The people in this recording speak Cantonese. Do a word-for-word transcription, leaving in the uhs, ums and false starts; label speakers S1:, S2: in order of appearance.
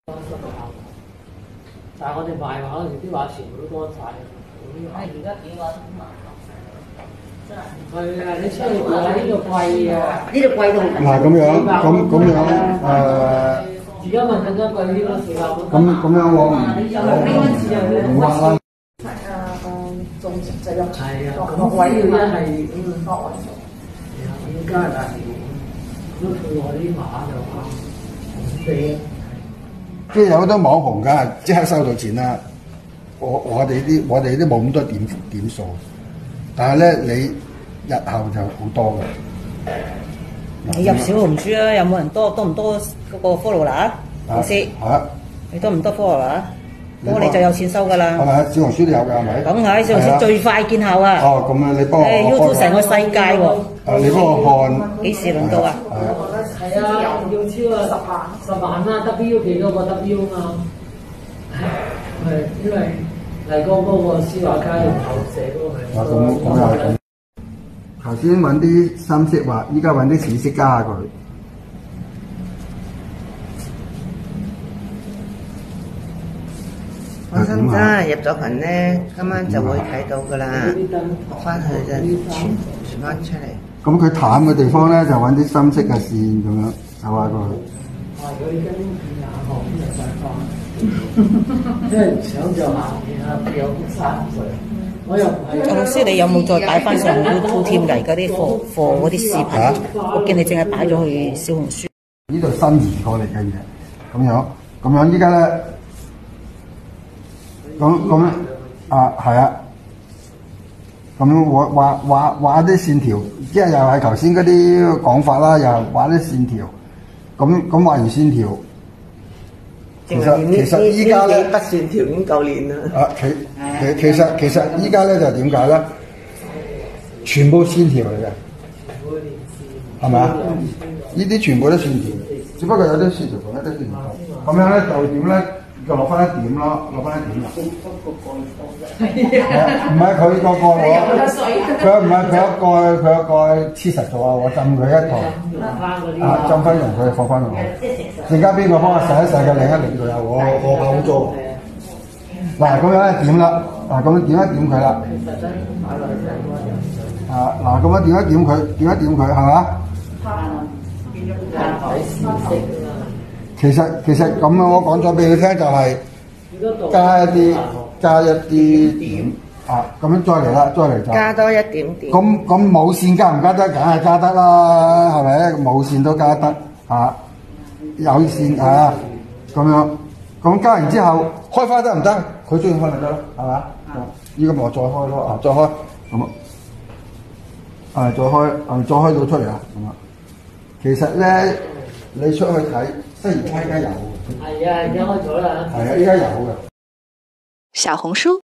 S1: 但係我哋賣畫嗰時啲畫全部都乾晒。
S2: 唉，而家幾畫都麻煩，真係。
S1: 係啊，你出去話呢度貴啊，
S2: 呢度貴到
S3: 嗱咁樣，咁咁樣誒。
S1: 而家咪更加貴啲咯，四百蚊。
S3: 咁咁樣我唔我唔畫啦。
S2: 係啊，種植就入
S1: 係啊，
S2: 落
S1: 咁
S2: 位
S1: 主要咧係
S2: 嗯落位做。
S1: 係啊，而家係咁配我啲畫就啱，紅地。
S3: 即係有好多網紅㗎，即刻收到錢啦。我我哋啲我哋啲冇咁多點點數，但係咧你日後就好多嘅。
S4: 你入小紅書啊，有冇人多多唔多嗰個 follow 啦？老師，你多唔多 follow 啦？多你就有錢收㗎啦。
S3: 係咪？小紅書都有㗎，係咪？
S4: 梗係小紅書最快見效啊！
S3: 哦，咁啊，你幫我。
S4: 誒 YouTube 成個世界喎。
S3: 啊，你幫我看。
S4: 幾時輪到啊？
S1: 係啊，要超啊十萬十萬啦 ，W 幾多個 W 啊嘛？係因為麗江嗰個書畫家用手寫嗰個係。
S3: 啊，咁咁又係咁。頭先揾啲深色畫，依家揾啲淺色加下佢。
S5: 放心啫，入咗群咧，今晚就會睇到噶啦。落翻去就傳傳翻出嚟。
S3: 咁佢淡嘅地方咧，就揾啲深色嘅線咁樣走下過去。
S1: 哇！如果你跟眼行邊就再放，即係想像下面啊，有啲山水。我又唔係。
S4: 老師，你有冇再擺翻上 YouTube 添㗎？而家啲貨貨嗰啲視頻，啊、我見你淨係擺咗去小紅書。
S3: 呢度新移過嚟嘅嘢，咁樣咁樣依家咧。咁咁啊，係啊，咁畫畫畫畫啲線條，即係又係頭先嗰啲講法啦，又畫啲線條，咁咁畫完線條，其實其實依家咧，
S5: 筆線條已經夠練啦。
S3: 啊，其其其實其實依家咧就點解咧？全部線條嚟嘅，係咪啊？呢啲全部都線條，只不過有啲線條同一啲線條咁樣咧就點咧？就落翻一點咯，落翻一點啦。唔係佢個蓋我，佢唔係佢一蓋，佢一蓋黐實咗啊！我浸佢一台，啊浸翻溶佢放翻落去。陣間邊個幫我洗一洗佢，擰一擰佢啊！我我好做。嗱咁樣一點啦，嗱咁樣點一點佢啦。啊嗱咁樣點一點佢，點一點佢係嘛？其實其實咁啊，我講咗俾佢聽就係加一啲加一啲點啊，咁樣再嚟啦，再嚟就
S5: 加多一點點。
S3: 咁咁冇線加唔加得？梗係加得啦，係咪？冇線都加得啊，有線啊，咁樣咁加完之後開花得唔得？佢中意開咪得咯，係嘛？依家咪我再開咯，啊再開咁啊，啊再開啊再開到出嚟啊，咁啊，其實咧你出去睇。西園街而家有，
S1: 係啊，而家開咗啦。
S3: 係啊，依家有嘅。
S6: 小紅書